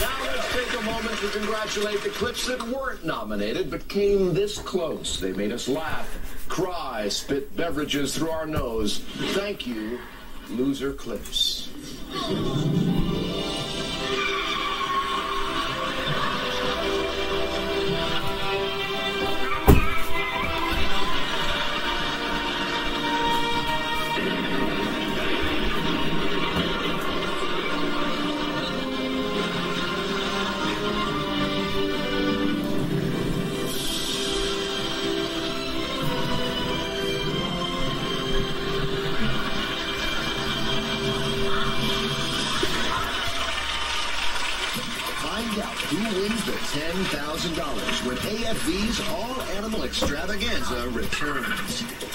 Now let's take a moment to congratulate the clips that weren't nominated but came this close. They made us laugh, cry, spit beverages through our nose. Thank you, loser clips. Find out who wins the $10,000 when AFV's All Animal Extravaganza returns.